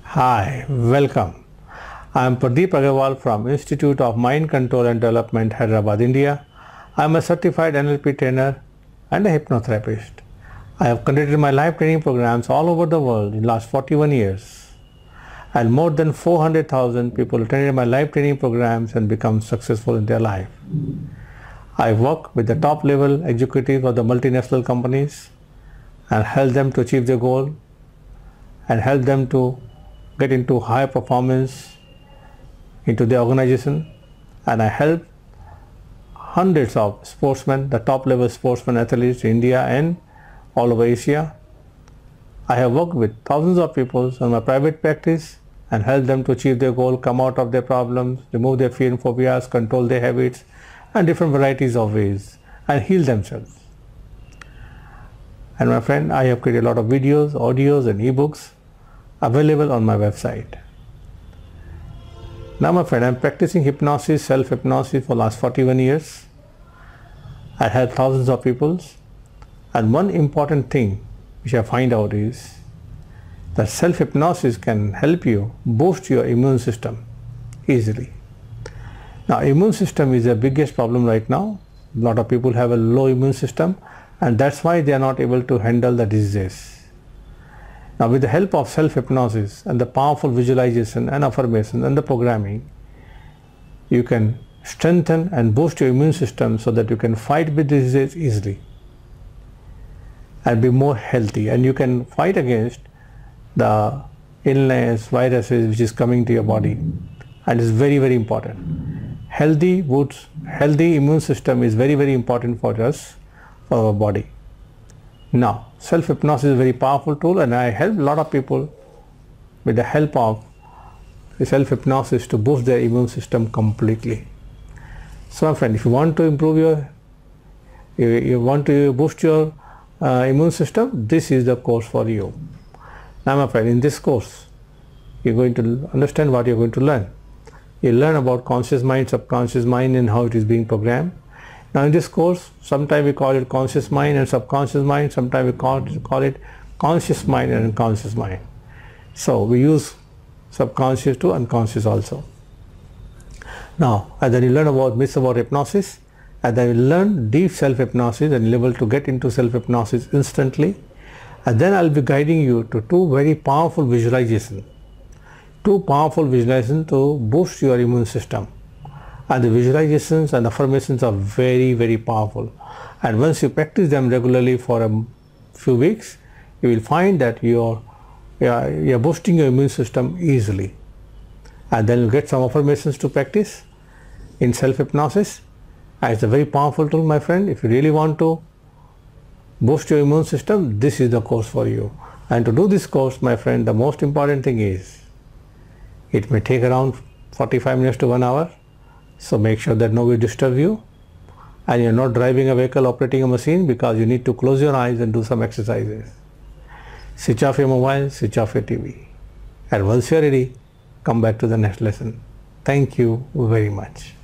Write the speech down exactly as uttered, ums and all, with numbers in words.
Hi, welcome. I am Pradeep Aggarwal from Institute of Mind Control and Development, Hyderabad, India. I am a certified N L P trainer and a hypnotherapist. I have conducted my live training programs all over the world in the last forty-one years. And more than four hundred thousand people attended my live training programs and become successful in their life. I work with the top level executives of the multinational companies and help them to achieve their goal and help them to get into high performance into the organization. And I help hundreds of sportsmen, the top level sportsmen athletes in India and all over Asia. I have worked with thousands of people on my private practice and help them to achieve their goal, come out of their problems, remove their fear and phobias, control their habits and different varieties of ways and heal themselves. And my friend, I have created a lot of videos, audios and ebooks available on my website. Now my friend, I am practicing hypnosis, self-hypnosis for the last forty-one years. I help thousands of people, and one important thing which I find out is that self-hypnosis can help you boost your immune system easily. Now immune system is the biggest problem right now. A lot of people have a low immune system and that's why they are not able to handle the diseases. Now with the help of self-hypnosis and the powerful visualization and affirmation and the programming, you can strengthen and boost your immune system so that you can fight with diseases easily and be more healthy, and you can fight against the illness, viruses which is coming to your body, and is very very important. Healthy woods, healthy immune system is very very important for us, for our body. Now self-hypnosis is a very powerful tool, and I help a lot of people with the help of the self-hypnosis to boost their immune system completely. So my friend, if you want to improve your, you, you want to boost your uh, immune system, this is the course for you. Now my friend, in this course you're going to understand what you're going to learn. You learn about conscious mind, subconscious mind and how it is being programmed. Now in this course, sometimes we call it conscious mind and subconscious mind, sometimes we call it, call it conscious mind and unconscious mind. So we use subconscious to unconscious also. Now, and then you learn about myths about hypnosis, and then you learn deep self-hypnosis and you're able to get into self-hypnosis instantly. And then I'll be guiding you to two very powerful visualizations. Two powerful visualizations to boost your immune system. And the visualizations and affirmations are very very powerful, and once you practice them regularly for a few weeks, you will find that you're you're, you're boosting your immune system easily. And then you get some affirmations to practice in self-hypnosis. And it's a very powerful tool, my friend. If you really want to boost your immune system, this is the course for you. And to do this course, my friend, the most important thing is it may take around forty-five minutes to one hour. So make sure that nobody disturbs you, and you're not driving a vehicle, operating a machine, because you need to close your eyes and do some exercises. Switch off your mobile, switch off your T V. And once you're ready, come back to the next lesson. Thank you very much.